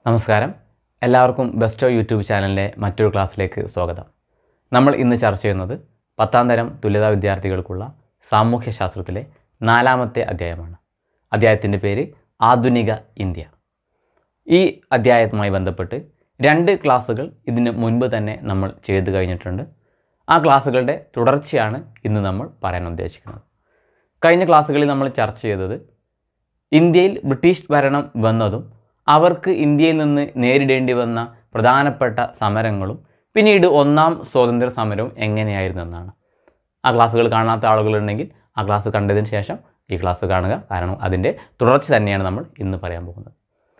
നമസ്കാരം. എല്ലാവർക്കും Bairstow YouTube ചാനലിലെ മറ്റൊരു ക്ലാസ്സിലേക്ക് സ്വാഗതം. നമ്മൾ ഇന്ന് ചർച്ച ചെയ്യുന്നത് 10ാം തരം തുല്യതാ വിദ്യാർത്ഥികൾക്കുള്ള സാമൂഹ്യശാസ്ത്രത്തിലെ 4ാമത്തെ അധ്യായമാണ്. അധ്യായത്തിൻ്റെ പേര് ആധുനിക ഇന്ത്യ. ഈ അധ്യായവുമായി ബന്ധപ്പെട്ട് 2 ക്ലാസ്സുകൾ ഇതിന് മുൻപ് തന്നെ നമ്മൾ ചെയ്തു കഴിഞ്ഞിട്ടുണ്ട്. ആ ക്ലാസ്സുകളുടെ തുടർച്ചയാണ് ഇന്ന് നമ്മൾ പറയാൻ ഉദ്ദേശിക്കുന്നത്. കഴിഞ്ഞ ക്ലാസ്സുകളിൽ നമ്മൾ ചർച്ച ചെയ്തത് ഇന്ത്യയിൽ ബ്രിട്ടീഷ് ഭരണം വന്നതും അവർക്ക് ഇന്ത്യയിൽ നിന്ന് നേരിടേണ്ടി വന്ന പ്രധാനപ്പെട്ട സമരങ്ങളും പിന്നീട് 1ാം സ്വാതന്ത്ര്യ സമരവും എങ്ങനെയായിരുന്നു എന്നാണ്. ആ ക്ലാസ്സുകൾ കാണാത്ത ആളുകളുണ്ടെങ്കിൽ ആ ക്ലാസ് കണ്ടതിന് ശേഷം ഈ ക്ലാസ് കാണുക. കാരണം അതിൻ്റെ തുടർച്ച തന്നെയാണ് നമ്മൾ ഇന്ന് പറയാൻ പോകുന്നത്.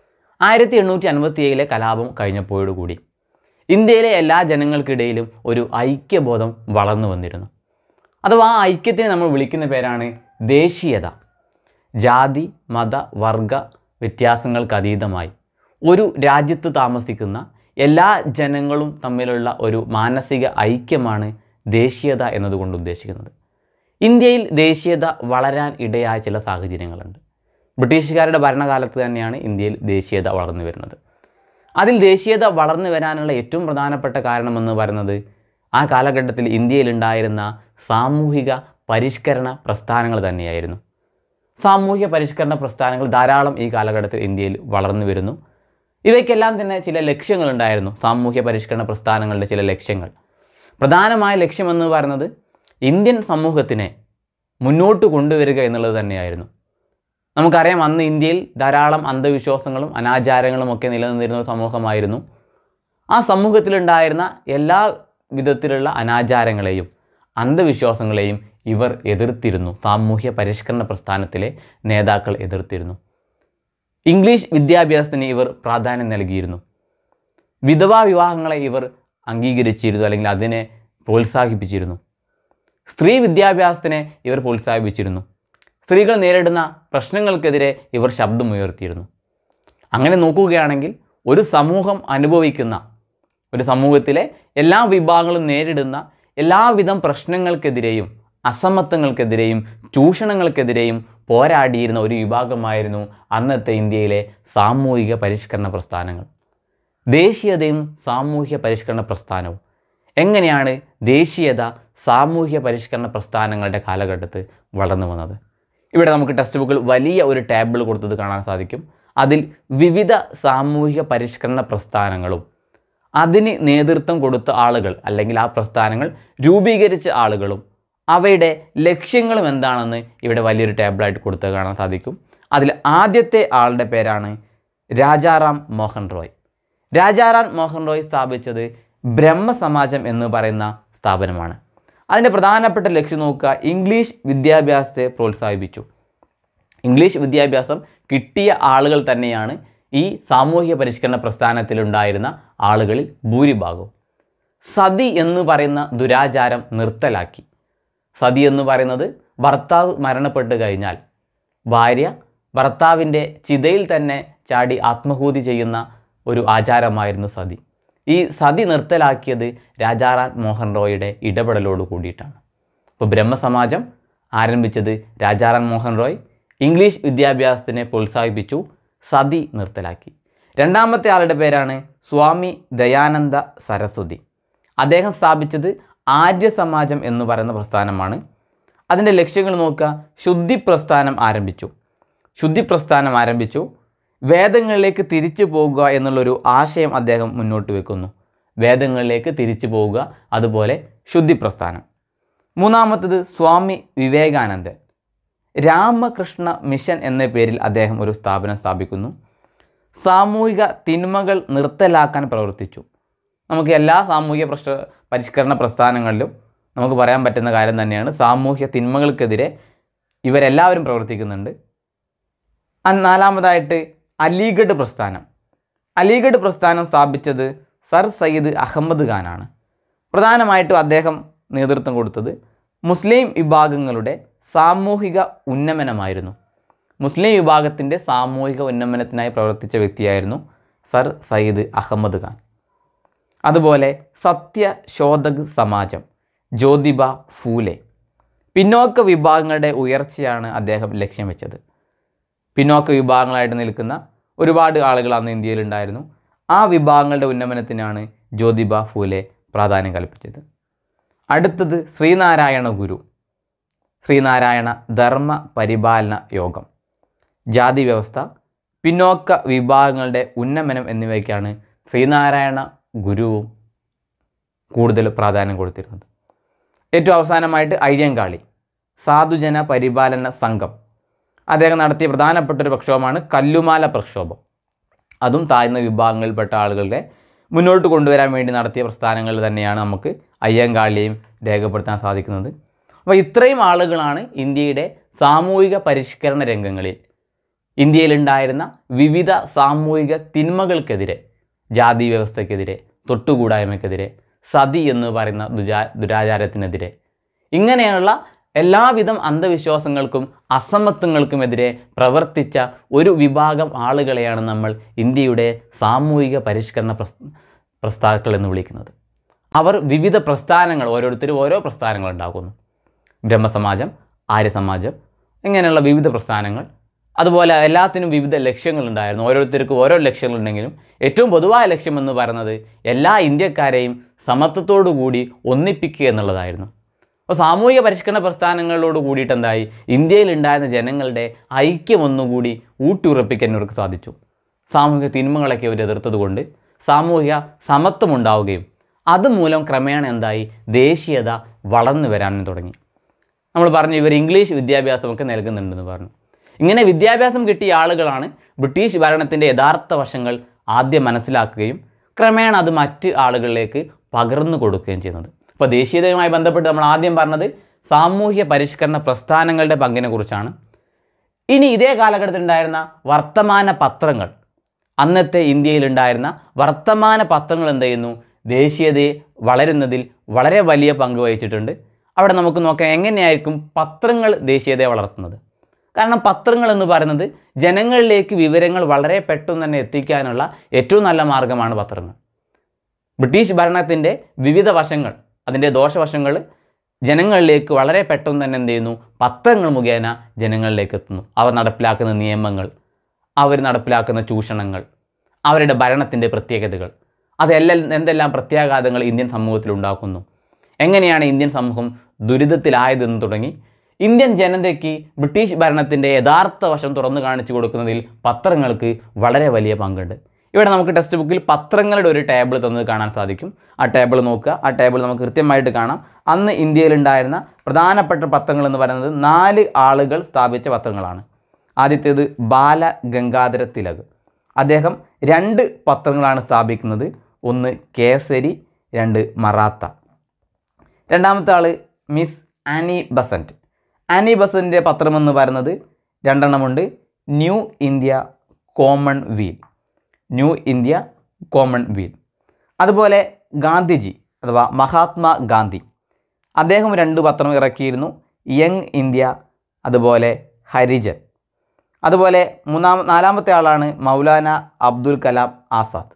1857 കലാപം കഴിഞ്ഞപ്പോഴുകൂടി ഇന്ത്യയിലെ എല്ലാ ജനങ്ങൾക്കിടയിലും ഒരു ഐക്യബോധം വളർന്നു വന്നിരുന്നു. അഥവാ ആ ഐക്യത്തിനെ നമ്മൾ വിളിക്കുന്ന പേരാണ് ദേശീയത. ജാതി, മത, വർഗ വ്യത്യാസങ്ങൾക്കതീതമായി ഒരു രാജ്യത്ത് താമസിക്കുന്ന എല്ലാ ജനങ്ങളും തമ്മിലുള്ള ഒരു മാനസിക ഐക്യമാണ് ദേശീയത എന്നതുകൊണ്ട് ഉദ്ദേശിക്കുന്നത്. ഇന്ത്യയിൽ ദേശീയത വളരാൻ ഇടയായ ചില സാഹചര്യങ്ങളുണ്ട്. ബ്രിട്ടീഷുകാരുടെ ഭരണകാലത്ത് തന്നെയാണ് ഇന്ത്യയിൽ ദേശീയത വളർന്നു വരുന്നത്. അതിൽ ദേശീയത വളർന്നു വരാനുള്ള ഏറ്റവും പ്രധാനപ്പെട്ട കാരണമെന്ന് പറയുന്നത് ആ കാലഘട്ടത്തിൽ ഇന്ത്യയിലുണ്ടായിരുന്ന സാമൂഹിക പരിഷ്കരണ പ്രസ്ഥാനങ്ങൾ തന്നെയായിരുന്നു. സാമൂഹ്യ പരിഷ്കരണ പ്രസ്ഥാനങ്ങൾ ധാരാളം ഈ കാലഘട്ടത്തിൽ ഇന്ത്യയിൽ വളർന്നു വരുന്നു. ഇവയ്ക്കെല്ലാം തന്നെ ചില ലക്ഷ്യങ്ങളുണ്ടായിരുന്നു. സാമൂഹ്യ പരിഷ്കരണ പ്രസ്ഥാനങ്ങളുടെ ചില ലക്ഷ്യങ്ങൾ, പ്രധാനമായ ലക്ഷ്യമെന്ന് പറയുന്നത് ഇന്ത്യൻ സമൂഹത്തിനെ മുന്നോട്ട് കൊണ്ടുവരിക എന്നുള്ളത് തന്നെയായിരുന്നു. നമുക്കറിയാം, അന്ന് ഇന്ത്യയിൽ ധാരാളം അന്ധവിശ്വാസങ്ങളും അനാചാരങ്ങളും ഒക്കെ നിലനിന്നിരുന്ന ഒരു സമൂഹമായിരുന്നു. ആ സമൂഹത്തിലുണ്ടായിരുന്ന എല്ലാ വിധത്തിലുള്ള അനാചാരങ്ങളെയും അന്ധവിശ്വാസങ്ങളെയും ഇവർ എതിർത്തിരുന്നു. സാമൂഹ്യ പരിഷ്കരണ പ്രസ്ഥാനത്തിലെ നേതാക്കൾ എതിർത്തിരുന്നു. ഇംഗ്ലീഷ് വിദ്യാഭ്യാസത്തിന് ഇവർ പ്രാധാന്യം നൽകിയിരുന്നു. വിധവാ വിവാഹങ്ങളെ ഇവർ അംഗീകരിച്ചിരുന്നു, അല്ലെങ്കിൽ അതിനെ പ്രോത്സാഹിപ്പിച്ചിരുന്നു. സ്ത്രീ വിദ്യാഭ്യാസത്തിനെ ഇവർ പ്രോത്സാഹിപ്പിച്ചിരുന്നു. സ്ത്രീകൾ നേരിടുന്ന പ്രശ്നങ്ങൾക്കെതിരെ ഇവർ ശബ്ദമുയർത്തിയിരുന്നു. അങ്ങനെ നോക്കുകയാണെങ്കിൽ ഒരു സമൂഹം അനുഭവിക്കുന്ന, ഒരു സമൂഹത്തിലെ എല്ലാ വിഭാഗങ്ങളും നേരിടുന്ന എല്ലാവിധം പ്രശ്നങ്ങൾക്കെതിരെയും അസമത്വങ്ങൾക്കെതിരെയും ചൂഷണങ്ങൾക്കെതിരെയും പോരാടിയിരുന്ന ഒരു വിഭാഗമായിരുന്നു അന്നത്തെ ഇന്ത്യയിലെ സാമൂഹിക പരിഷ്കരണ പ്രസ്ഥാനങ്ങൾ. ദേശീയതയും സാമൂഹ്യ പരിഷ്കരണ പ്രസ്ഥാനവും. എങ്ങനെയാണ് ദേശീയത സാമൂഹ്യ പരിഷ്കരണ പ്രസ്ഥാനങ്ങളുടെ കാലഘട്ടത്തിൽ വളർന്നു വന്നത്? ഇവിടെ നമുക്ക് ടെക്സ്റ്റ് ബുക്കിൽ വലിയ ഒരു ടേബിൾ കൊടുത്തത് കാണാൻ സാധിക്കും. അതിൽ വിവിധ സാമൂഹിക പരിഷ്കരണ പ്രസ്ഥാനങ്ങളും അതിന് നേതൃത്വം കൊടുത്ത ആളുകൾ, അല്ലെങ്കിൽ ആ പ്രസ്ഥാനങ്ങൾ രൂപീകരിച്ച ആളുകളും അവയുടെ ലക്ഷ്യങ്ങളും എന്താണെന്ന് ഇവിടെ വലിയൊരു ടേബിളായിട്ട് കൊടുത്ത് കാണാൻ സാധിക്കും. അതിൽ ആദ്യത്തെ ആളുടെ പേരാണ് രാജാറാം മോഹൻ റോയ്. രാജാറാം മോഹൻ റോയ് സ്ഥാപിച്ചത് ബ്രഹ്മസമാജം എന്ന് പറയുന്ന സ്ഥാപനമാണ്. അതിൻ്റെ പ്രധാനപ്പെട്ട ലക്ഷ്യം നോക്കുക, ഇംഗ്ലീഷ് വിദ്യാഭ്യാസത്തെ പ്രോത്സാഹിപ്പിച്ചു. ഇംഗ്ലീഷ് വിദ്യാഭ്യാസം കിട്ടിയ ആളുകൾ തന്നെയാണ് ഈ സാമൂഹിക പരിഷ്കരണ പ്രസ്ഥാനത്തിലുണ്ടായിരുന്ന ആളുകളിൽ ഭൂരിഭാഗവും. സതി എന്ന് പറയുന്ന ദുരാചാരം നിർത്തലാക്കി. സതി എന്ന് പറയുന്നത് ഭർത്താവ് മരണപ്പെട്ട് കഴിഞ്ഞാൽ ഭാര്യ ഭർത്താവിൻ്റെ ചിതയിൽ തന്നെ ചാടി ആത്മഹൂതി ചെയ്യുന്ന ഒരു ആചാരമായിരുന്നു സതി. ഈ സതി നിർത്തലാക്കിയത് രാജാറാം മോഹൻ റോയിയുടെ ഇടപെടലോട് കൂടിയിട്ടാണ്. ഇപ്പോൾ ബ്രഹ്മസമാജം ആരംഭിച്ചത് രാജാറാം മോഹൻ റോയ് ഇംഗ്ലീഷ് വിദ്യാഭ്യാസത്തിനെ പ്രോത്സാഹിപ്പിച്ചു, സതി നിർത്തലാക്കി. രണ്ടാമത്തെ ആളുടെ പേരാണ് സ്വാമി ദയാനന്ദ സരസ്വതി. അദ്ദേഹം സ്ഥാപിച്ചത് ആര്യ സമാജം എന്ന് പറയുന്ന പ്രസ്ഥാനമാണ്. അതിൻ്റെ ലക്ഷ്യങ്ങൾ നോക്കുക, ശുദ്ധി പ്രസ്ഥാനം ആരംഭിച്ചു. വേദങ്ങളിലേക്ക് തിരിച്ചു പോകുക എന്നുള്ളൊരു ആശയം അദ്ദേഹം മുന്നോട്ട് വെക്കുന്നു. വേദങ്ങളിലേക്ക് തിരിച്ചു പോവുക, അതുപോലെ ശുദ്ധി പ്രസ്ഥാനം. മൂന്നാമത്തത് സ്വാമി വിവേകാനന്ദൻ. രാമകൃഷ്ണ മിഷൻ എന്ന പേരിൽ അദ്ദേഹം ഒരു സ്ഥാപനം സ്ഥാപിക്കുന്നു. സാമൂഹിക തിന്മകൾ നിർത്തലാക്കാൻ പ്രവർത്തിച്ചു. നമുക്ക് എല്ലാ സാമൂഹിക പരിഷ്കരണ പ്രസ്ഥാനങ്ങളിലും നമുക്ക് പറയാൻ പറ്റുന്ന കാര്യം തന്നെയാണ്, സാമൂഹ്യ തിന്മകൾക്കെതിരെ ഇവരെല്ലാവരും പ്രവർത്തിക്കുന്നുണ്ട്. നാലാമതായിട്ട് അലിഗഡ് പ്രസ്ഥാനം സ്ഥാപിച്ചത് സർ സയ്യിദ് അഹമ്മദ് ഖാനാണ്. പ്രധാനമായിട്ടും അദ്ദേഹം നേതൃത്വം കൊടുത്തത് മുസ്ലിം വിഭാഗങ്ങളുടെ സാമൂഹിക ഉന്നമനമായിരുന്നു. മുസ്ലിം വിഭാഗത്തിൻ്റെ സാമൂഹിക ഉന്നമനത്തിനായി പ്രവർത്തിച്ച വ്യക്തിയായിരുന്നു സർ സയ്യിദ് അഹമ്മദ് ഖാൻ. അതുപോലെ സത്യശോധക് സമാജം, ജ്യോതിബ ഫൂലെ. പിന്നോക്ക വിഭാഗങ്ങളുടെ ഉയർച്ചയാണ് അദ്ദേഹം ലക്ഷ്യം വെച്ചത്. പിന്നോക്ക വിഭാഗങ്ങളായിട്ട് നിൽക്കുന്ന ഒരുപാട് ആളുകൾ അന്ന് ഇന്ത്യയിലുണ്ടായിരുന്നു. ആ വിഭാഗങ്ങളുടെ ഉന്നമനത്തിനാണ് ജ്യോതിബ ഫൂലെ പ്രാധാന്യം കൽപ്പിച്ചത്. അടുത്തത് ശ്രീനാരായണ ഗുരു, ശ്രീനാരായണ ധർമ്മ പരിപാലന യോഗം, ജാതി വ്യവസ്ഥ, പിന്നോക്ക വിഭാഗങ്ങളുടെ ഉന്നമനം എന്നിവയ്ക്കാണ് ശ്രീനാരായണ ഗുരുവും കൂടുതൽ പ്രാധാന്യം കൊടുത്തിരുന്നത്. ഏറ്റവും അവസാനമായിട്ട് അയ്യങ്കാളി, സാധുജന പരിപാലന സംഘം, അദ്ദേഹം നടത്തിയ പ്രധാനപ്പെട്ടൊരു പ്രക്ഷോഭമാണ് കല്ലുമാല പ്രക്ഷോഭം. അതും താഴ്ന്ന വിഭാഗങ്ങളിൽപ്പെട്ട ആളുകളുടെ മുന്നോട്ട് കൊണ്ടുവരാൻ വേണ്ടി നടത്തിയ പ്രസ്ഥാനങ്ങൾ തന്നെയാണ് നമുക്ക് അയ്യങ്കാളിയെയും രേഖപ്പെടുത്താൻ സാധിക്കുന്നത്. അപ്പോൾ ഇത്രയും ആളുകളാണ് ഇന്ത്യയുടെ സാമൂഹിക പരിഷ്കരണ രംഗങ്ങളിൽ ഇന്ത്യയിലുണ്ടായിരുന്ന വിവിധ സാമൂഹിക തിന്മകൾക്കെതിരെ, ജാതി വ്യവസ്ഥയ്ക്കെതിരെ, തൊട്ടുകൂടായ്മയ്ക്കെതിരെ, സതി എന്ന് പറയുന്ന ദുരാചാരത്തിനെതിരെ, ഇങ്ങനെയുള്ള എല്ലാവിധം അന്ധവിശ്വാസങ്ങൾക്കും അസമത്വങ്ങൾക്കുമെതിരെ പ്രവർത്തിച്ച ഒരു വിഭാഗം ആളുകളെയാണ് നമ്മൾ ഇന്ത്യയുടെ സാമൂഹിക പരിഷ്കരണ പ്രസ്ഥാക്കൾ എന്ന് വിളിക്കുന്നത്. അവർ വിവിധ പ്രസ്ഥാനങ്ങൾ, ഓരോരുത്തരും ഓരോ പ്രസ്ഥാനങ്ങൾ ഉണ്ടാക്കുന്നു. ബ്രഹ്മസമാജം, ആര്യസമാജം, ഇങ്ങനെയുള്ള വിവിധ പ്രസ്ഥാനങ്ങൾ. അതുപോലെ എല്ലാത്തിനും വിവിധ ലക്ഷ്യങ്ങളുണ്ടായിരുന്നു. ഓരോരുത്തർക്കും ഓരോ ലക്ഷ്യങ്ങളുണ്ടെങ്കിലും ഏറ്റവും പൊതുവായ ലക്ഷ്യം എന്ന് പറയുന്നത് എല്ലാ ഇന്ത്യക്കാരെയും സമത്വത്തോടു കൂടി ഒന്നിപ്പിക്കുക എന്നുള്ളതായിരുന്നു. അപ്പോൾ സാമൂഹിക പരിഷ്കരണ പ്രസ്ഥാനങ്ങളോട് കൂടിയിട്ട് എന്തായി, ഇന്ത്യയിലുണ്ടായിരുന്ന ജനങ്ങളുടെ ഐക്യം ഒന്നുകൂടി ഊട്ടിയുറപ്പിക്കാൻ ഇവർക്ക് സാധിച്ചു. സാമൂഹിക തിന്മകളൊക്കെ അവർ എതിർത്തത് കൊണ്ട് സാമൂഹിക സമത്വം ഉണ്ടാവുകയും അതുമൂലം ക്രമേണ എന്തായി, ദേശീയത വളർന്നു വരാനും തുടങ്ങി. നമ്മൾ പറഞ്ഞു ഇവർ ഇംഗ്ലീഷ് വിദ്യാഭ്യാസമൊക്കെ നൽകുന്നുണ്ടെന്ന് പറഞ്ഞു. ഇങ്ങനെ വിദ്യാഭ്യാസം കിട്ടിയ ആളുകളാണ് ബ്രിട്ടീഷ് ഭരണത്തിൻ്റെ യഥാർത്ഥ വശങ്ങൾ ആദ്യം മനസ്സിലാക്കുകയും ക്രമേണ അത് മറ്റ് ആളുകളിലേക്ക് പകർന്നു കൊടുക്കുകയും ചെയ്യുന്നത്. ഇപ്പോൾ ദേശീയതയുമായി ബന്ധപ്പെട്ട് നമ്മൾ ആദ്യം പറഞ്ഞത് സാമൂഹ്യ പരിഷ്കരണ പ്രസ്ഥാനങ്ങളുടെ പങ്കിനെ കുറിച്ചാണ്. ഇനി ഇതേ കാലഘട്ടത്തിൽ ഉണ്ടായിരുന്ന വർത്തമാന പത്രങ്ങൾ, അന്നത്തെ ഇന്ത്യയിലുണ്ടായിരുന്ന വർത്തമാന പത്രങ്ങൾ എന്ത് ചെയ്യുന്നു, ദേശീയതയെ വളരുന്നതിൽ വളരെ വലിയ പങ്ക് വഹിച്ചിട്ടുണ്ട്. അവിടെ നമുക്ക് നോക്കാം എങ്ങനെയായിരിക്കും പത്രങ്ങൾ ദേശീയതയെ വളർത്തുന്നത്. കാരണം പത്രങ്ങൾ എന്ന് പറയുന്നത് ജനങ്ങളിലേക്ക് വിവരങ്ങൾ വളരെ പെട്ടെന്ന് തന്നെ എത്തിക്കാനുള്ള ഏറ്റവും നല്ല മാർഗ്ഗമാണ് പത്രങ്ങൾ. ബ്രിട്ടീഷ് ഭരണത്തിൻ്റെ വിവിധ വശങ്ങൾ, അതിൻ്റെ ദോഷവശങ്ങൾ ജനങ്ങളിലേക്ക് വളരെ പെട്ടെന്ന് തന്നെ എന്ത് ചെയ്യുന്നു, പത്രങ്ങൾ മുഖേന ജനങ്ങളിലേക്ക് എത്തുന്നു. അവർ നടപ്പിലാക്കുന്ന നിയമങ്ങൾ, അവർ നടപ്പിലാക്കുന്ന ചൂഷണങ്ങൾ, അവരുടെ ഭരണത്തിൻ്റെ പ്രത്യേകതകൾ, അതെല്ലാം എന്തെല്ലാം പ്രത്യാഘാതങ്ങൾ ഇന്ത്യൻ സമൂഹത്തിൽ ഉണ്ടാക്കുന്നു, എങ്ങനെയാണ് ഇന്ത്യൻ സമൂഹം ദുരിതത്തിലായതെന്ന് തുടങ്ങി ഇന്ത്യൻ ജനതയ്ക്ക് ബ്രിട്ടീഷ് ഭരണത്തിൻ്റെ യഥാർത്ഥ വശം തുറന്നു കാണിച്ചു കൊടുക്കുന്നതിൽ പത്രങ്ങൾക്ക് വളരെ വലിയ പങ്കുണ്ട്. ഇവിടെ നമുക്ക് ടെക്സ്റ്റ് ബുക്കിൽ പത്രങ്ങളുടെ ഒരു ടേബിൾ തന്നത് കാണാൻ സാധിക്കും. ആ ടേബിൾ നോക്കുക. ആ ടേബിൾ നമുക്ക് കൃത്യമായിട്ട് കാണാം. അന്ന് ഇന്ത്യയിലുണ്ടായിരുന്ന പ്രധാനപ്പെട്ട പത്രങ്ങൾ എന്ന് പറയുന്നത് 4 ആളുകൾ സ്ഥാപിച്ച പത്രങ്ങളാണ്. ആദ്യത്തേത് ബാലഗംഗാധര തിലക്. അദ്ദേഹം 2 പത്രങ്ങളാണ് സ്ഥാപിക്കുന്നത്. ഒന്ന് കേസരി, 2 മറാത്ത. രണ്ടാമത്തെ ആൾ മിസ് ആനി ബസന്റ്. ആനി ബസന്റിൻ്റെ പത്രമെന്ന് പറയുന്നത് 2 എണ്ണമുണ്ട്. New India Commonweal, New India Commonweal. അതുപോലെ ഗാന്ധിജി അഥവാ മഹാത്മാ ഗാന്ധി, അദ്ദേഹം 2 പത്രം ഇറക്കിയിരുന്നു. യങ് ഇന്ത്യ, അതുപോലെ ഹരിജൻ. അതുപോലെ നാലാമത്തെ ആളാണ് മൗലാന അബ്ദുൽ കലാം ആസാദ്.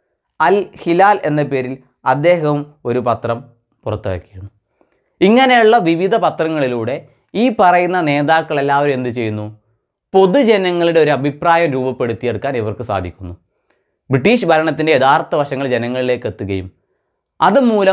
അൽ ഹിലാൽ എന്ന പേരിൽ അദ്ദേഹവും ഒരു പത്രം പുറത്തിറക്കിയിരുന്നു. ഇങ്ങനെയുള്ള വിവിധ പത്രങ്ങളിലൂടെ ഈ പറയുന്ന നേതാക്കൾ എല്ലാവരും എന്ത് ചെയ്യുന്നു, പൊതുജനങ്ങളുടെ ഒരു അഭിപ്രായം രൂപപ്പെടുത്തിയെടുക്കാൻ ഇവർക്ക് സാധിക്കുന്നു. ബ്രിട്ടീഷ് ഭരണത്തിൻ്റെ യഥാർത്ഥ വശങ്ങൾ ജനങ്ങളിലേക്ക് എത്തുകയും അതുമൂലം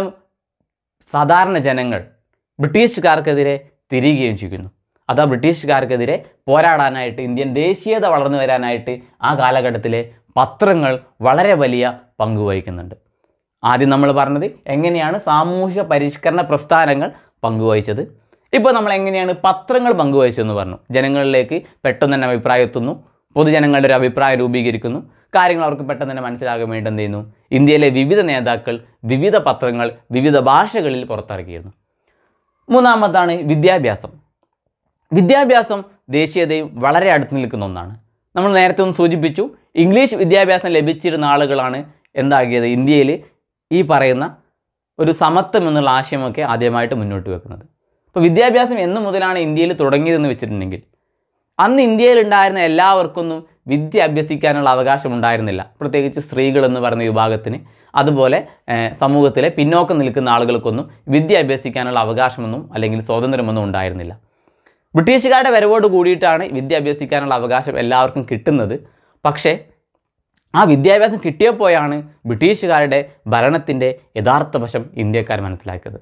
സാധാരണ ജനങ്ങൾ ബ്രിട്ടീഷുകാർക്കെതിരെ തിരിയുകയും ചെയ്യുന്നു. അതാ ബ്രിട്ടീഷുകാർക്കെതിരെ പോരാടാനായിട്ട്, ഇന്ത്യൻ ദേശീയത വളർന്നു വരാനായിട്ട് ആ കാലഘട്ടത്തിലെ പത്രങ്ങൾ വളരെ വലിയ പങ്ക് വഹിക്കുന്നുണ്ട്. ആദ്യം നമ്മൾ പറഞ്ഞത് എങ്ങനെയാണ് സാമൂഹിക പരിഷ്കരണ പ്രസ്ഥാനങ്ങൾ പങ്കുവഹിച്ചത്. ഇപ്പോൾ നമ്മൾ എങ്ങനെയാണ് പത്രങ്ങൾ പങ്കുവഹിച്ചതെന്ന് പറഞ്ഞു. ജനങ്ങളിലേക്ക് പെട്ടെന്ന് തന്നെ അഭിപ്രായം എത്തുന്നു, പൊതുജനങ്ങളുടെ ഒരു അഭിപ്രായം രൂപീകരിക്കുന്നു, കാര്യങ്ങൾ അവർക്ക് പെട്ടെന്ന് തന്നെ മനസ്സിലാകാൻ വേണ്ടി എന്ത് ചെയ്യുന്നു, ഇന്ത്യയിലെ വിവിധ നേതാക്കൾ വിവിധ പത്രങ്ങൾ വിവിധ ഭാഷകളിൽ പുറത്തിറക്കിയിരുന്നു. മൂന്നാമതാണ് വിദ്യാഭ്യാസം. വിദ്യാഭ്യാസം ദേശീയതയും വളരെ അടുത്ത് നിൽക്കുന്ന ഒന്നാണ്. നമ്മൾ നേരത്തെ ഒന്ന് സൂചിപ്പിച്ചു, ഇംഗ്ലീഷ് വിദ്യാഭ്യാസം ലഭിച്ചിരുന്ന ആളുകളാണ് എന്താക്കിയത്, ഇന്ത്യയിൽ ഈ പറയുന്ന ഒരു സമത്വം എന്നുള്ള ആശയമൊക്കെ ആദ്യമായിട്ട് മുന്നോട്ട് വെക്കുന്നത്. അപ്പോൾ വിദ്യാഭ്യാസം എന്ന് മുതലാണ് ഇന്ത്യയിൽ തുടങ്ങിയതെന്ന് വെച്ചിട്ടുണ്ടെങ്കിൽ അന്ന് ഇന്ത്യയിലുണ്ടായിരുന്ന എല്ലാവർക്കൊന്നും വിദ്യ അഭ്യസിക്കാനുള്ള അവകാശം ഉണ്ടായിരുന്നില്ല. പ്രത്യേകിച്ച് സ്ത്രീകൾ എന്ന് പറയുന്ന വിഭാഗത്തിന്, അതുപോലെ സമൂഹത്തിലെ പിന്നോക്കം നിൽക്കുന്ന ആളുകൾക്കൊന്നും വിദ്യ അഭ്യസിക്കാനുള്ള അവകാശമൊന്നും അല്ലെങ്കിൽ സ്വാതന്ത്ര്യമൊന്നും ഉണ്ടായിരുന്നില്ല. ബ്രിട്ടീഷുകാരുടെ വരവോട് കൂടിയിട്ടാണ് വിദ്യ അഭ്യസിക്കാനുള്ള അവകാശം എല്ലാവർക്കും കിട്ടുന്നത്. പക്ഷേ ആ വിദ്യാഭ്യാസം കിട്ടിയപ്പോഴാണ് ബ്രിട്ടീഷുകാരുടെ ഭരണത്തിൻ്റെ യഥാർത്ഥ വശം ഇന്ത്യക്കാർ മനസ്സിലാക്കിയത്.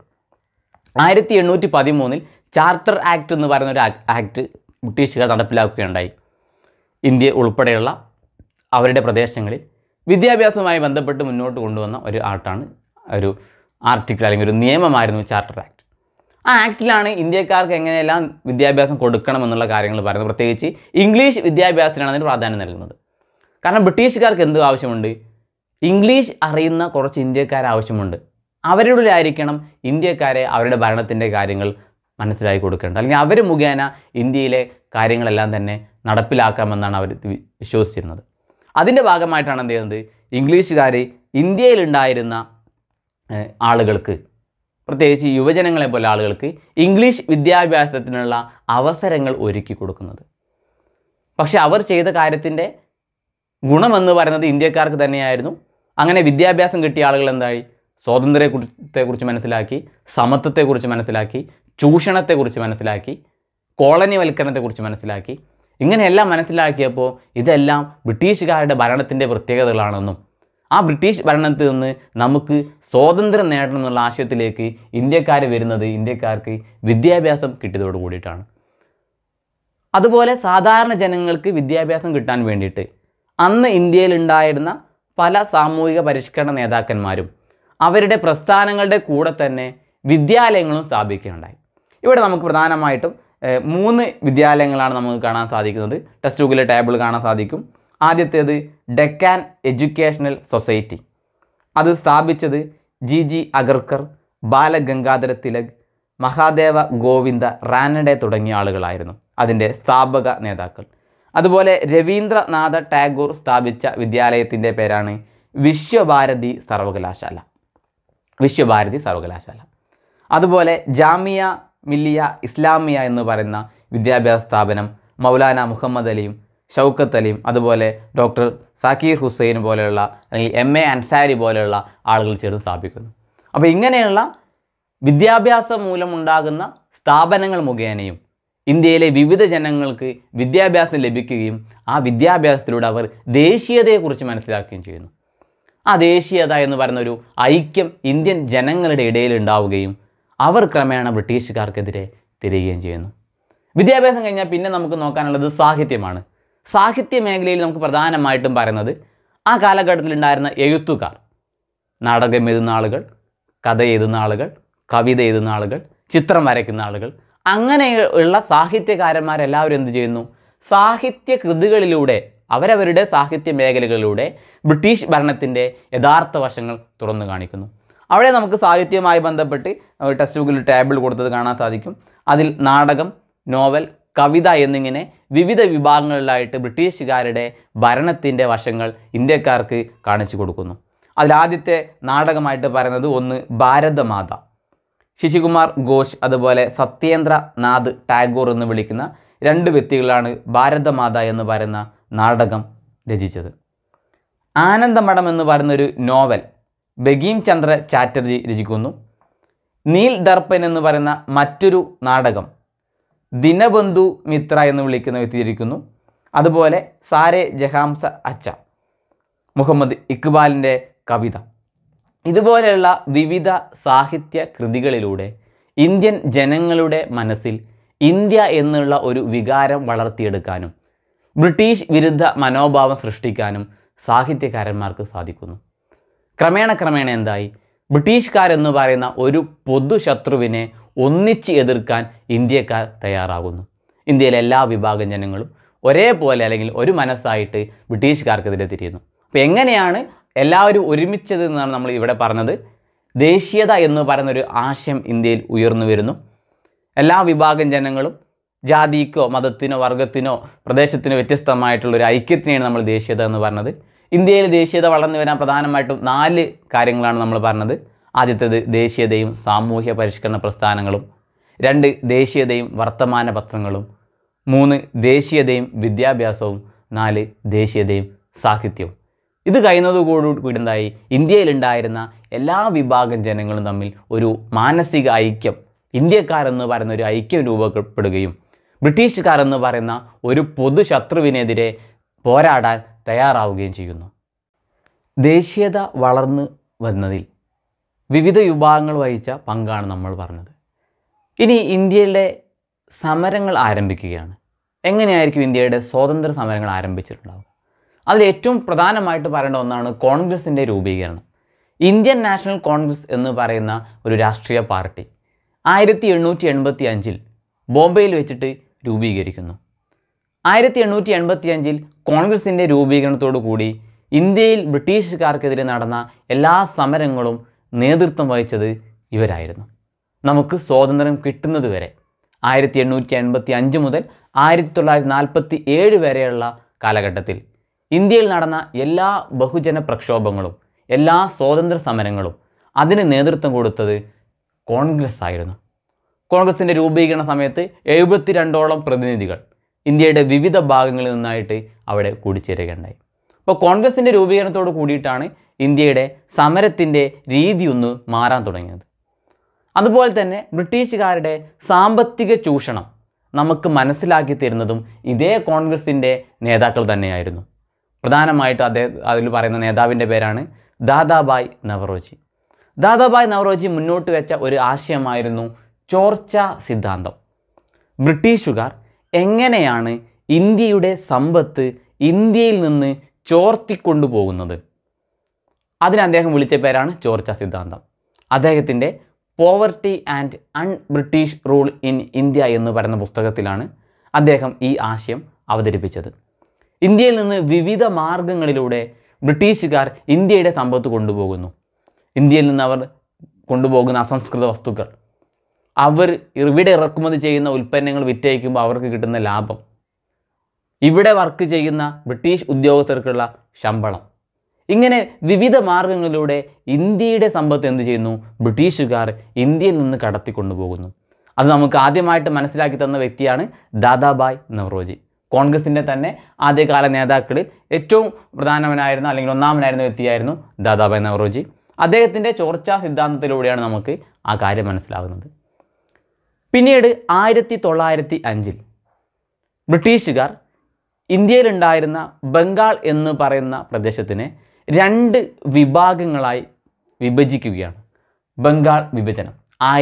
1813 ചാർട്ടർ ആക്ട് എന്ന് പറയുന്ന ഒരു ആക്ട് ബ്രിട്ടീഷുകാർ നടപ്പിലാക്കുകയുണ്ടായി. ഇന്ത്യ ഉൾപ്പെടെയുള്ള അവരുടെ പ്രദേശങ്ങളിൽ വിദ്യാഭ്യാസവുമായി ബന്ധപ്പെട്ട് മുന്നോട്ട് കൊണ്ടുവന്ന ഒരു ആർട്ടിക്കിൾ അല്ലെങ്കിൽ ഒരു നിയമമായിരുന്നു ചാർട്ടർ ആക്ട്. ആ ആക്ടിലാണ് ഇന്ത്യക്കാർക്ക് എങ്ങനെയെല്ലാം വിദ്യാഭ്യാസം കൊടുക്കണമെന്നുള്ള കാര്യങ്ങൾ പറയുന്നത്. പ്രത്യേകിച്ച് ഇംഗ്ലീഷ് വിദ്യാഭ്യാസത്തിനാണ് അതിന് പ്രാധാന്യം നൽകുന്നത്. കാരണം ബ്രിട്ടീഷുകാർക്ക് എന്ത് ആവശ്യമുണ്ട്? ഇംഗ്ലീഷ് അറിയുന്ന കുറച്ച് ഇന്ത്യക്കാർ ആവശ്യമുണ്ട്. അവരുടെ ആയിരിക്കണം ഇന്ത്യക്കാരെ അവരുടെ ഭരണത്തിൻ്റെ കാര്യങ്ങൾ മനസ്സിലാക്കി കൊടുക്കേണ്ടത്, അല്ലെങ്കിൽ അവർ മുഖേന ഇന്ത്യയിലെ കാര്യങ്ങളെല്ലാം തന്നെ നടപ്പിലാക്കാമെന്നാണ് അവർ വിശ്വസിച്ചിരുന്നത്. അതിൻ്റെ ഭാഗമായിട്ടാണ് എന്ത് ചെയ്യുന്നത്? ഇംഗ്ലീഷുകാർ ഇന്ത്യയിലുണ്ടായിരുന്ന ആളുകൾക്ക്, പ്രത്യേകിച്ച് യുവജനങ്ങളെ പോലെ ആളുകൾക്ക് ഇംഗ്ലീഷ് വിദ്യാഭ്യാസത്തിനുള്ള അവസരങ്ങൾ ഒരുക്കി കൊടുക്കുന്നത്. പക്ഷെ അവർ ചെയ്ത കാര്യത്തിൻ്റെ ഗുണമെന്ന് പറയുന്നത് ഇന്ത്യക്കാർക്ക് തന്നെയായിരുന്നു. അങ്ങനെ വിദ്യാഭ്യാസം കിട്ടിയ ആളുകൾ എന്തായി? സ്വാതന്ത്ര്യത്തെക്കുറിച്ച് മനസ്സിലാക്കി, സമത്വത്തെക്കുറിച്ച് മനസ്സിലാക്കി, ചൂഷണത്തെക്കുറിച്ച് മനസ്സിലാക്കി, കോളനിവൽക്കരണത്തെക്കുറിച്ച് മനസ്സിലാക്കി. ഇങ്ങനെയെല്ലാം മനസ്സിലാക്കിയപ്പോൾ ഇതെല്ലാം ബ്രിട്ടീഷുകാരുടെ ഭരണത്തിൻ്റെ പ്രത്യേകതകളാണെന്നും ആ ബ്രിട്ടീഷ് ഭരണത്തിൽ നിന്ന് നമുക്ക് സ്വാതന്ത്ര്യം നേടണം എന്നുള്ള ആശയത്തിലേക്ക് ഇന്ത്യക്കാർ വരുന്നത് ഇന്ത്യക്കാർക്ക് വിദ്യാഭ്യാസം കിട്ടിയതോട് കൂടിയിട്ടാണ്. അതുപോലെ സാധാരണ ജനങ്ങൾക്ക് വിദ്യാഭ്യാസം കിട്ടാൻ വേണ്ടിയിട്ട് അന്ന് ഇന്ത്യയിലുണ്ടായിരുന്ന പല സാമൂഹിക പരിഷ്കരണ നേതാക്കന്മാരും അവരുടെ പ്രസ്ഥാനങ്ങളുടെ കൂടെ തന്നെ വിദ്യാലയങ്ങളും സ്ഥാപിക്കുകയുണ്ടായി. ഇവിടെ നമുക്ക് പ്രധാനമായിട്ടും 3 വിദ്യാലയങ്ങളാണ് നമുക്ക് കാണാൻ സാധിക്കുന്നത്. ടെക്സ്റ്റ് ബുക്കിലെ ടേബിൾ കാണാൻ സാധിക്കും. ആദ്യത്തേത് ഡെക്കാൻ എഡ്യൂക്കേഷണൽ സൊസൈറ്റി. അത് സ്ഥാപിച്ചത് ജി അഗർക്കർ, ബാലഗംഗാധര തിലക്, മഹാദേവ ഗോവിന്ദ റാനഡെ തുടങ്ങിയ ആളുകളായിരുന്നു അതിൻ്റെ സ്ഥാപക നേതാക്കൾ. അതുപോലെ രവീന്ദ്രനാഥ ടാഗോർ സ്ഥാപിച്ച വിദ്യാലയത്തിൻ്റെ പേരാണ് വിശ്വഭാരതി സർവകലാശാല. അതുപോലെ ജാമിയ മില്ലിയ ഇസ്ലാമിയ എന്ന് പറയുന്ന വിദ്യാഭ്യാസ സ്ഥാപനം മൗലാന മുഹമ്മദ് അലിയും ഷൗക്കത്ത് അലിയും അതുപോലെ ഡോക്ടർ സാക്കീർ ഹുസൈൻ പോലെയുള്ള അല്ലെങ്കിൽ MA അൻസാരി പോലെയുള്ള ആളുകൾ ചേർന്ന് സ്ഥാപിക്കുന്നു. അപ്പോൾ ഇങ്ങനെയുള്ള വിദ്യാഭ്യാസം മൂലമുണ്ടാകുന്ന സ്ഥാപനങ്ങൾ മുഖേനയും ഇന്ത്യയിലെ വിവിധ ജനങ്ങൾക്ക് വിദ്യാഭ്യാസം ലഭിക്കുകയും ആ വിദ്യാഭ്യാസത്തിലൂടെ അവർ ദേശീയതയെക്കുറിച്ച് മനസ്സിലാക്കുകയും ചെയ്യുന്നു. ആ ദേശീയത എന്ന് പറയുന്ന ഒരു ഐക്യം ഇന്ത്യൻ ജനങ്ങളുടെ ഇടയിൽ ഉണ്ടാവുകയും അവർ ക്രമേണ ബ്രിട്ടീഷുകാർക്കെതിരെ തിരിയുകയും ചെയ്യുന്നു. വിദ്യാഭ്യാസം കഴിഞ്ഞാൽ പിന്നെ നമുക്ക് നോക്കാനുള്ളത് സാഹിത്യമാണ്. സാഹിത്യ മേഖലയിൽ നമുക്ക് പ്രധാനമായിട്ടും പറയുന്നത് ആ കാലഘട്ടത്തിലുണ്ടായിരുന്ന എഴുത്തുകാർ, നാടകം എഴുതുന്ന ആളുകൾ, കഥ എഴുതുന്ന ആളുകൾ, കവിത എഴുതുന്ന ആളുകൾ, ചിത്രം വരയ്ക്കുന്ന ആളുകൾ, അങ്ങനെയുള്ള സാഹിത്യകാരന്മാരെല്ലാവരും എന്ത് ചെയ്യുന്നു? സാഹിത്യ കൃതികളിലൂടെ അവരവരുടെ സാഹിത്യ മേഖലകളിലൂടെ ബ്രിട്ടീഷ് ഭരണത്തിൻ്റെ യഥാർത്ഥ വശങ്ങൾ തുറന്നു കാണിക്കുന്നു. അവിടെ നമുക്ക് സാഹിത്യവുമായി ബന്ധപ്പെട്ട് ടെക്സ്റ്റ് ബുക്കിൽ ടേബിൾ കൊടുത്തത് കാണാൻ സാധിക്കും. അതിൽ നാടകം, നോവൽ, കവിത എന്നിങ്ങനെ വിവിധ വിഭാഗങ്ങളിലായിട്ട് ബ്രിട്ടീഷുകാരുടെ ഭരണത്തിൻ്റെ വശങ്ങൾ ഇന്ത്യക്കാർക്ക് കാണിച്ചു കൊടുക്കുന്നു. അതിലാദ്യത്തെ നാടകമായിട്ട് പറയുന്നത് ഒന്ന് ഭാരതമാത. ശശികുമാർ ഘോഷ് അതുപോലെ സത്യേന്ദ്രനാഥ് ടാഗോർ എന്ന് വിളിക്കുന്ന 2 വ്യക്തികളാണ് ഭാരതമാത എന്ന് പറയുന്ന നാടകം രചിച്ചത്. ആനന്ദമഠം എന്ന് പറയുന്നൊരു നോവൽ ബഗീം ചന്ദ്ര ചാറ്റർജി രചിക്കുന്നു. നീൽ ദർപ്പൻ എന്ന് പറയുന്ന മറ്റൊരു നാടകം ദിനബന്ധു മിത്ര എന്ന് വിളിക്കുന്ന വ്യക്തി രചിക്കുന്നു. അതുപോലെ സാരെ ജഹാംസ അച്ച, മുഹമ്മദ് ഇക്ബാലിൻ്റെ കവിത. ഇതുപോലെയുള്ള വിവിധ സാഹിത്യ കൃതികളിലൂടെ ഇന്ത്യൻ ജനങ്ങളുടെ മനസ്സിൽ ഇന്ത്യ എന്നുള്ള ഒരു വികാരം വളർത്തിയെടുക്കാനും ബ്രിട്ടീഷ് വിരുദ്ധ മനോഭാവം സൃഷ്ടിക്കാനും സാഹിത്യകാരന്മാർക്ക് സാധിക്കുന്നു. ക്രമേണ എന്തായി? ബ്രിട്ടീഷുകാരെന്ന് പറയുന്ന ഒരു പൊതുശത്രുവിനെ ഒന്നിച്ച് എതിർക്കാൻ ഇന്ത്യക്കാർ തയ്യാറാകുന്നു. ഇന്ത്യയിലെ എല്ലാ വിഭാഗം ജനങ്ങളും ഒരേപോലെ അല്ലെങ്കിൽ ഒരു മനസ്സായിട്ട് ബ്രിട്ടീഷുകാർക്കെതിരെ തിരിയുന്നു. അപ്പോൾ എങ്ങനെയാണ് എല്ലാവരും ഒരുമിച്ചത് എന്നാണ് നമ്മൾ ഇവിടെ പറഞ്ഞത്. ദേശീയത എന്ന് പറയുന്നൊരു ആശയം ഇന്ത്യയിൽ ഉയർന്നു വരുന്നു. എല്ലാ വിഭാഗം ജനങ്ങളും ജാതിക്കോ മതത്തിനോ വർഗത്തിനോ പ്രദേശത്തിനോ വ്യത്യസ്തമായിട്ടുള്ളൊരു ഐക്യത്തിനെയാണ് നമ്മൾ ദേശീയത എന്ന് പറഞ്ഞത്. ഇന്ത്യയിൽ ദേശീയത വളർന്നു വരാൻ പ്രധാനമായിട്ടും 4 കാര്യങ്ങളാണ് നമ്മൾ പറഞ്ഞത്. ആദ്യത്തേത് ദേശീയതയും സാമൂഹ്യ പരിഷ്കരണ പ്രസ്ഥാനങ്ങളും, 2 ദേശീയതയും വർത്തമാന പത്രങ്ങളും, 3 ദേശീയതയും വിദ്യാഭ്യാസവും, 4 ദേശീയതയും സാഹിത്യവും. ഇത് കഴിയുന്നതോടുകൂടി എന്തായി? ഇന്ത്യയിലുണ്ടായിരുന്ന എല്ലാ വിഭാഗം ജനങ്ങളും തമ്മിൽ ഒരു മാനസിക ഐക്യം, ഇന്ത്യക്കാരെന്ന് പറയുന്ന ഒരു ഐക്യം രൂപപ്പെടുകയും ബ്രിട്ടീഷുകാരെന്ന് പറയുന്ന ഒരു പൊതുശത്രുവിനെതിരെ പോരാടാൻ തയ്യാറാവുകയും ചെയ്യുന്നു. ദേശീയത വളർന്നു വന്നതിൽ വിവിധ വിഭാഗങ്ങൾ വഹിച്ച പങ്കാണ് നമ്മൾ പറഞ്ഞത്. ഇനി ഇന്ത്യയിലെ സമരങ്ങൾ ആരംഭിക്കുകയാണ്. എങ്ങനെയായിരിക്കും ഇന്ത്യയുടെ സ്വാതന്ത്ര്യ സമരങ്ങൾ ആരംഭിച്ചിട്ടുണ്ടാവുക? അതിൽ ഏറ്റവും പ്രധാനമായിട്ട് പറയേണ്ട ഒന്നാണ് കോൺഗ്രസിൻ്റെ രൂപീകരണം. ഇന്ത്യൻ നാഷണൽ കോൺഗ്രസ് എന്ന് പറയുന്ന ഒരു രാഷ്ട്രീയ പാർട്ടി 1885 ബോംബെയിൽ വെച്ചിട്ട് രൂപീകരിക്കുന്നു. 1885 കോൺഗ്രസിൻ്റെ രൂപീകരണത്തോടു കൂടി ഇന്ത്യയിൽ ബ്രിട്ടീഷുകാർക്കെതിരെ നടന്ന എല്ലാ സമരങ്ങളും നേതൃത്വം വഹിച്ചത് ഇവരായിരുന്നു. നമുക്ക് സ്വാതന്ത്ര്യം കിട്ടുന്നത് വരെ 1885 മുതൽ 1947 വരെയുള്ള കാലഘട്ടത്തിൽ ഇന്ത്യയിൽ നടന്ന എല്ലാ ബഹുജന പ്രക്ഷോഭങ്ങളും എല്ലാ സ്വാതന്ത്ര്യ സമരങ്ങളും അതിന് നേതൃത്വം കൊടുത്തത് കോൺഗ്രസ് ആയിരുന്നു. കോൺഗ്രസിൻ്റെ രൂപീകരണ സമയത്ത് 72ഓളം പ്രതിനിധികൾ ഇന്ത്യയുടെ വിവിധ ഭാഗങ്ങളിൽ നിന്നായിട്ട് അവിടെ കൂടിച്ചേരുകയുണ്ടായി. അപ്പോൾ കോൺഗ്രസിൻ്റെ രൂപീകരണത്തോട് കൂടിയിട്ടാണ് ഇന്ത്യയുടെ സമരത്തിൻ്റെ രീതി ഒന്ന് മാറാൻ തുടങ്ങിയത്. അതുപോലെ തന്നെ ബ്രിട്ടീഷുകാരുടെ സാമ്പത്തിക ചൂഷണം നമുക്ക് മനസ്സിലാക്കി തരുന്നതും ഇതേ കോൺഗ്രസിൻ്റെ നേതാക്കൾ തന്നെയായിരുന്നു. പ്രധാനമായിട്ടും അതിൽ പറയുന്ന നേതാവിൻ്റെ പേരാണ് ദാദാഭായ് നവറോജി. ദാദാഭായ് നവറോജി മുന്നോട്ട് വെച്ച ഒരു ആശയമായിരുന്നു ചോർച്ച സിദ്ധാന്തം. ബ്രിട്ടീഷുകാർ എങ്ങനെയാണ് ഇന്ത്യയുടെ സമ്പത്ത് ഇന്ത്യയിൽ നിന്ന് ചോർത്തിക്കൊണ്ടുപോകുന്നത്, അതിന് അദ്ദേഹം വിളിച്ച പേരാണ് ചോർച്ച സിദ്ധാന്തം. അദ്ദേഹത്തിൻ്റെ poverty and British rule in India എന്ന് പറയുന്ന പുസ്തകത്തിലാണ് അദ്ദേഹം ഈ ആശയം അവതരിപ്പിച്ചത്. ഇന്ത്യയിൽ നിന്ന് വിവിധ മാർഗങ്ങളിലൂടെ ബ്രിട്ടീഷുകാർ ഇന്ത്യയുടെ സമ്പത്ത് കൊണ്ടുപോകുന്നു. ഇന്ത്യയിൽ നിന്ന് അവർ കൊണ്ടുപോകുന്ന അസംസ്കൃത വസ്തുക്കൾ, അവർ ഇവിടെ ഇറക്കുമതി ചെയ്യുന്ന ഉൽപ്പന്നങ്ങൾ വിറ്റഴിക്കുമ്പോൾ അവർക്ക് കിട്ടുന്ന ലാഭം, ഇവിടെ വർക്ക് ചെയ്യുന്ന ബ്രിട്ടീഷ് ഉദ്യോഗസ്ഥർക്കുള്ള ശമ്പളം, ഇങ്ങനെ വിവിധ മാർഗങ്ങളിലൂടെ ഇന്ത്യയുടെ സമ്പത്ത് എന്ത് ചെയ്യുന്നു? ബ്രിട്ടീഷുകാർ ഇന്ത്യയിൽ നിന്ന് കടത്തിക്കൊണ്ടുപോകുന്നു. അത് നമുക്ക് ആദ്യമായിട്ട് മനസ്സിലാക്കി തന്ന വ്യക്തിയാണ് ദാദാഭായ് നവറോജി. കോൺഗ്രസിൻ്റെ തന്നെ ആദ്യകാല നേതാക്കളിൽ ഏറ്റവും പ്രധാനവനായിരുന്ന അല്ലെങ്കിൽ ഒന്നാമനായിരുന്ന വ്യക്തിയായിരുന്നു ദാദാഭായ് നവറോജി. അദ്ദേഹത്തിൻ്റെ ചോർച്ചാ സിദ്ധാന്തത്തിലൂടെയാണ് നമുക്ക് ആ കാര്യം മനസ്സിലാകുന്നത്. പിന്നീട് 1905 ബ്രിട്ടീഷുകാർ ഇന്ത്യയിലുണ്ടായിരുന്ന ബംഗാൾ എന്ന് പറയുന്ന പ്രദേശത്തിനെ 2 വിഭാഗങ്ങളായി വിഭജിക്കുകയാണ്. ബംഗാൾ വിഭജനം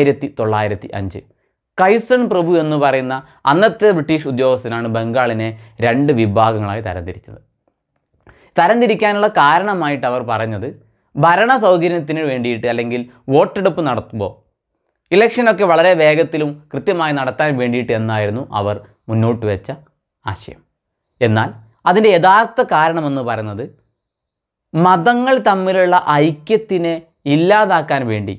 1905. കൈസൺ പ്രഭു എന്ന് പറയുന്ന അന്നത്തെ ബ്രിട്ടീഷ് ഉദ്യോഗസ്ഥനാണ് ബംഗാളിനെ 2 വിഭാഗങ്ങളായി തരംതിരിച്ചത്. തരംതിരിക്കാനുള്ള കാരണമായിട്ട് അവർ പറഞ്ഞത് ഭരണ സൗകര്യത്തിന് വേണ്ടിയിട്ട് അല്ലെങ്കിൽ വോട്ടെടുപ്പ് നടത്തുമ്പോൾ ഇലക്ഷനൊക്കെ വളരെ വേഗത്തിലും കൃത്യമായി നടത്താൻ വേണ്ടിയിട്ട് എന്നായിരുന്നു അവർ മുന്നോട്ട് വെച്ച ആശയം. എന്നാൽ അതിൻ്റെ യഥാർത്ഥ കാരണമെന്ന് പറയുന്നത് മതങ്ങൾ തമ്മിലുള്ള ഐക്യത്തിനെ ഇല്ലാതാക്കാൻ വേണ്ടി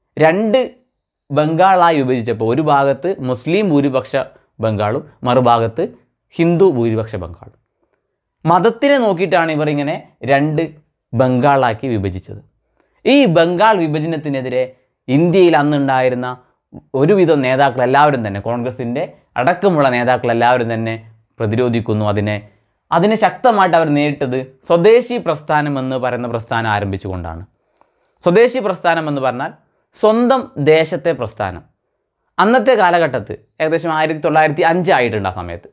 2 ബംഗാളായി വിഭജിച്ചപ്പോൾ ഒരു ഭാഗത്ത് മുസ്ലിം ഭൂരിപക്ഷ ബംഗാളും മറുഭാഗത്ത് ഹിന്ദു ഭൂരിപക്ഷ ബംഗാളും, മതത്തിനെ നോക്കിയിട്ടാണ് ഇവർ ഇങ്ങനെ 2 ബംഗാളാക്കി വിഭജിച്ചത്. ഈ ബംഗാൾ വിഭജനത്തിനെതിരെ ഇന്ത്യയിൽ അന്നുണ്ടായിരുന്ന ഒരുവിധം നേതാക്കൾ എല്ലാവരും തന്നെ, കോൺഗ്രസിൻ്റെ അടക്കമുള്ള നേതാക്കൾ എല്ലാവരും തന്നെ പ്രതിരോധിക്കുന്നു. അതിനെ ശക്തമായിട്ട് അവർ നേരിട്ടത് സ്വദേശി പ്രസ്ഥാനം എന്ന് പറയുന്ന പ്രസ്ഥാനം ആരംഭിച്ചുകൊണ്ടാണ്. സ്വദേശി പ്രസ്ഥാനം എന്ന് പറഞ്ഞാൽ സ്വന്തം ദേശത്തെ പ്രസ്ഥാനം. അന്നത്തെ കാലഘട്ടത്ത് ഏകദേശം 1905 ആയിട്ടുണ്ട്. ആ സമയത്ത്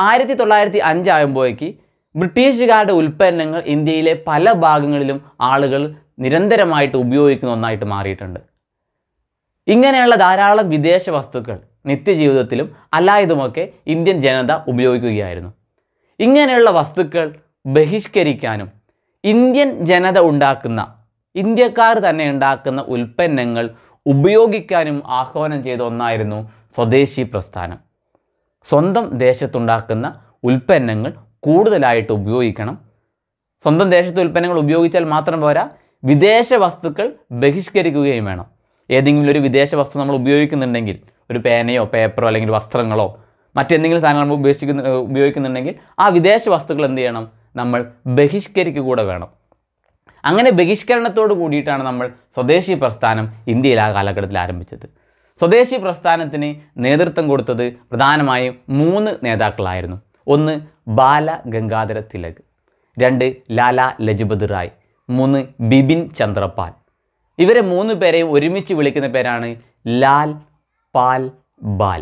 1905 ആകുമ്പോഴേക്ക് ബ്രിട്ടീഷുകാരുടെ ഉൽപ്പന്നങ്ങൾ ഇന്ത്യയിലെ പല ഭാഗങ്ങളിലും ആളുകൾ നിരന്തരമായിട്ട് ഉപയോഗിക്കുന്ന ഒന്നായിട്ട് മാറിയിട്ടുണ്ട്. ഇങ്ങനെയുള്ള ധാരാളം വിദേശ വസ്തുക്കൾ നിത്യജീവിതത്തിലും അല്ലായതുമൊക്കെ ഇന്ത്യൻ ജനത ഉപയോഗിക്കുകയായിരുന്നു. ഇങ്ങനെയുള്ള വസ്തുക്കൾ ബഹിഷ്കരിക്കാനും ഇന്ത്യൻ ജനത ഉണ്ടാക്കുന്ന, ഇന്ത്യക്കാർ തന്നെ ഉണ്ടാക്കുന്ന ഉൽപ്പന്നങ്ങൾ ഉപയോഗിക്കാനും ആഹ്വാനം ചെയ്ത ഒന്നായിരുന്നു സ്വദേശി പ്രസ്ഥാനം. സ്വന്തം ദേശത്തുണ്ടാക്കുന്ന ഉൽപ്പന്നങ്ങൾ കൂടുതലായിട്ട് ഉപയോഗിക്കണം. സ്വന്തം ദേശത്തെ ഉൽപ്പന്നങ്ങൾ ഉപയോഗിച്ചാൽ മാത്രം പോരാ, വിദേശ വസ്തുക്കൾ ബഹിഷ്കരിക്കുകയും വേണം. ഏതെങ്കിലും ഒരു വിദേശ വസ്തു നമ്മൾ ഉപയോഗിക്കുന്നുണ്ടെങ്കിൽ, ഒരു പേനയോ പേപ്പറോ അല്ലെങ്കിൽ വസ്ത്രങ്ങളോ മറ്റെന്തെങ്കിലും സാധനങ്ങൾ നമ്മൾ ഉപയോഗിക്കുന്നുണ്ടെങ്കിൽ ആ വിദേശ വസ്തുക്കൾ എന്ത് ചെയ്യണം? നമ്മൾ ബഹിഷ്കരിക്കുക കൂടെ വേണം. അങ്ങനെ ബഹിഷ്കരണത്തോട് കൂടിയിട്ടാണ് നമ്മൾ സ്വദേശി പ്രസ്ഥാനം ഇന്ത്യയിൽ ആ കാലഘട്ടത്തിൽ ആരംഭിച്ചത്. സ്വദേശി പ്രസ്ഥാനത്തിന് നേതൃത്വം കൊടുത്തത് പ്രധാനമായും 3 നേതാക്കളായിരുന്നു. 1 ബാല ഗംഗാധര തിലക്, 2 ലാല ലജ്പത് റായ്, 3 ബിപിൻ ചന്ദ്രപാൽ. ഇവരെ 3 പേരെയും ഒരുമിച്ച് വിളിക്കുന്ന പേരാണ് ലാൽ പാൽ ബാൽ.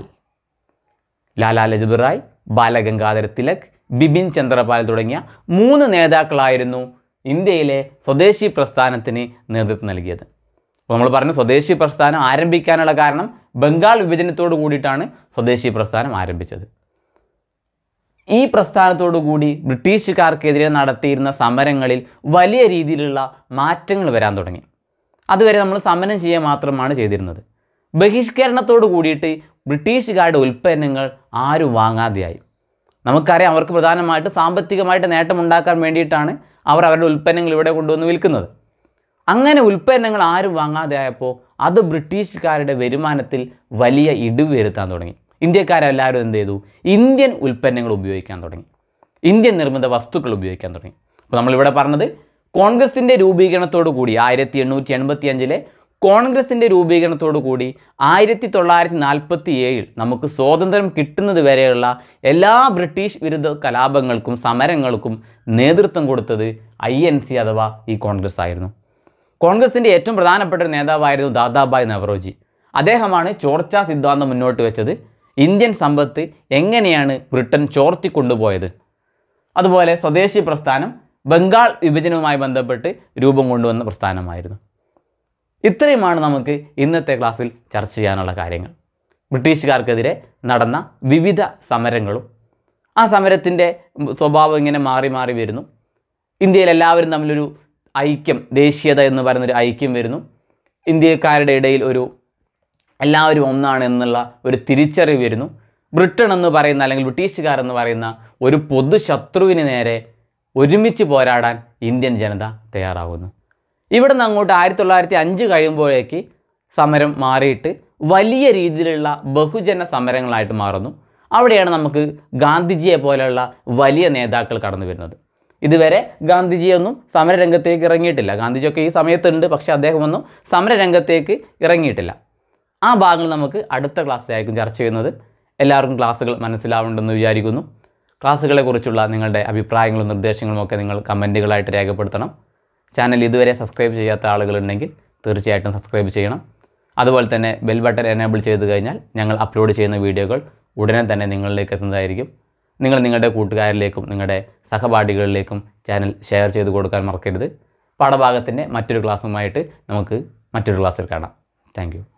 ലാല ലജ്പത് റായ്, ബാലഗംഗാധര തിലക്, ബിപിൻ ചന്ദ്രപാൽ തുടങ്ങിയ 3 നേതാക്കളായിരുന്നു ഇന്ത്യയിലെ സ്വദേശി പ്രസ്ഥാനത്തിന് നേതൃത്വം നൽകിയത്. അപ്പോൾ നമ്മൾ പറഞ്ഞു സ്വദേശി പ്രസ്ഥാനം ആരംഭിക്കാനുള്ള കാരണം ബംഗാൾ വിഭജനത്തോട് കൂടിയിട്ടാണ് സ്വദേശി പ്രസ്ഥാനം ആരംഭിച്ചത്. ഈ പ്രസ്ഥാനത്തോടു കൂടി ബ്രിട്ടീഷുകാർക്കെതിരെ നടത്തിയിരുന്ന സമരങ്ങളിൽ വലിയ രീതിയിലുള്ള മാറ്റങ്ങൾ വരാൻ തുടങ്ങി. അതുവരെ നമ്മൾ സമരം ചെയ്യുക മാത്രമാണ് ചെയ്തിരുന്നത്. ബഹിഷ്കരണത്തോട് കൂടിയിട്ട് ബ്രിട്ടീഷുകാരുടെ ഉൽപ്പന്നങ്ങൾ ആരും വാങ്ങാതെയായി. നമുക്കറിയാം അവർക്ക് പ്രധാനമായിട്ട് സാമ്പത്തികമായിട്ട് നേട്ടമുണ്ടാക്കാൻ വേണ്ടിയിട്ടാണ് അവർ അവരുടെ ഉൽപ്പന്നങ്ങൾ ഇവിടെ കൊണ്ടുവന്ന് വിൽക്കുന്നത്. അങ്ങനെ ഉൽപ്പന്നങ്ങൾ ആരും വാങ്ങാതെ ആയപ്പോൾ അത് ബ്രിട്ടീഷുകാരുടെ വരുമാനത്തിൽ വലിയ ഇടിവ് വരുത്താൻ തുടങ്ങി. ഇന്ത്യക്കാരെല്ലാവരും എന്ത് ചെയ്തു? ഇന്ത്യൻ ഉൽപ്പന്നങ്ങൾ ഉപയോഗിക്കാൻ തുടങ്ങി, ഇന്ത്യൻ നിർമ്മിത വസ്തുക്കൾ ഉപയോഗിക്കാൻ തുടങ്ങി. അപ്പോൾ നമ്മളിവിടെ പറഞ്ഞത് കോൺഗ്രസിൻ്റെ രൂപീകരണത്തോടു കൂടി 1885 കോൺഗ്രസിൻ്റെ രൂപീകരണത്തോടു കൂടി 1947 നമുക്ക് സ്വാതന്ത്ര്യം കിട്ടുന്നത് വരെയുള്ള എല്ലാ ബ്രിട്ടീഷ് വിരുദ്ധ കലാപങ്ങൾക്കും സമരങ്ങൾക്കും നേതൃത്വം കൊടുത്തത് INC അഥവാ ഈ കോൺഗ്രസ് ആയിരുന്നു. കോൺഗ്രസിൻ്റെ ഏറ്റവും പ്രധാനപ്പെട്ട ഒരു നേതാവായിരുന്നു ദാദാഭായ് നവറോജി. അദ്ദേഹമാണ് ചോർച്ചാ സിദ്ധാന്തം മുന്നോട്ട് വെച്ചത്. ഇന്ത്യൻ സമ്പത്ത് എങ്ങനെയാണ് ബ്രിട്ടൻ ചോർത്തിക്കൊണ്ടുപോയത്. അതുപോലെ സ്വദേശി പ്രസ്ഥാനം ബംഗാൾ വിഭജനവുമായി ബന്ധപ്പെട്ട് രൂപം കൊണ്ടുവന്ന പ്രസ്ഥാനമായിരുന്നു. ഇത്രയുമാണ് നമുക്ക് ഇന്നത്തെ ക്ലാസ്സിൽ ചർച്ച ചെയ്യാനുള്ള കാര്യങ്ങൾ. ബ്രിട്ടീഷുകാർക്കെതിരെ നടന്ന വിവിധ സമരങ്ങളും ആ സമരത്തിൻ്റെ സ്വഭാവം ഇങ്ങനെ മാറി മാറി വരുന്നു. ഇന്ത്യയിൽ എല്ലാവരും തമ്മിലൊരു ഐക്യം, ദേശീയത എന്ന് പറയുന്നൊരു ഐക്യം വരുന്നു. ഇന്ത്യക്കാരുടെ ഇടയിൽ എല്ലാവരും ഒന്നാണ് എന്നുള്ള ഒരു തിരിച്ചറിവ് വരുന്നു. ബ്രിട്ടൻ എന്ന് പറയുന്ന അല്ലെങ്കിൽ ബ്രിട്ടീഷുകാരെന്ന് പറയുന്ന ഒരു പൊതു ശത്രുവിന് നേരെ ഒരുമിച്ച് പോരാടാൻ ഇന്ത്യൻ ജനത തയ്യാറാകുന്നു. ഇവിടെ നിന്ന് അങ്ങോട്ട് 1905 കഴിയുമ്പോഴേക്ക് സമരം മാറിയിട്ട് വലിയ രീതിയിലുള്ള ബഹുജന സമരങ്ങളായിട്ട് മാറുന്നു. അവിടെയാണ് നമുക്ക് ഗാന്ധിജിയെ പോലെയുള്ള വലിയ നേതാക്കൾ കടന്നു വരുന്നത്. ഇതുവരെ ഗാന്ധിജിയൊന്നും സമരരംഗത്തേക്ക് ഇറങ്ങിയിട്ടില്ല. ഗാന്ധിജിയൊക്കെ ഈ സമയത്തുണ്ട്, പക്ഷേ അദ്ദേഹമൊന്നും സമരരംഗത്തേക്ക് ഇറങ്ങിയിട്ടില്ല. ആ ഭാഗങ്ങൾ നമുക്ക് അടുത്ത ക്ലാസ്സിലായിരിക്കും ചർച്ച ചെയ്യുന്നത്. എല്ലാവർക്കും ക്ലാസ്സുകൾ മനസ്സിലാവുന്നുണ്ടെന്ന് വിചാരിക്കുന്നു. ക്ലാസ്സുകളെക്കുറിച്ചുള്ള നിങ്ങളുടെ അഭിപ്രായങ്ങളും നിർദ്ദേശങ്ങളും ഒക്കെ നിങ്ങൾ കമൻറ്റുകളായിട്ട് രേഖപ്പെടുത്തണം. ചാനൽ ഇതുവരെ സബ്സ്ക്രൈബ് ചെയ്യാത്ത ആളുകളുണ്ടെങ്കിൽ തീർച്ചയായിട്ടും സബ്സ്ക്രൈബ് ചെയ്യണം. അതുപോലെ തന്നെ ബെൽ ബട്ടൺ എനേബിൾ ചെയ്ത് കഴിഞ്ഞാൽ ഞങ്ങൾ അപ്ലോഡ് ചെയ്യുന്ന വീഡിയോകൾ ഉടനെ തന്നെ നിങ്ങളിലേക്ക് എത്തുന്നതായിരിക്കും. നിങ്ങൾ നിങ്ങളുടെ കൂട്ടുകാരിലേക്കും നിങ്ങളുടെ സഹപാഠികളിലേക്കും ചാനൽ ഷെയർ ചെയ്ത് കൊടുക്കാൻ മറക്കരുത്. പാഠഭാഗത്തിൻ്റെ മറ്റൊരു ക്ലാസ്സുമായിട്ട് നമുക്ക് മറ്റൊരു ക്ലാസ്സിൽ കാണാം. Thank U.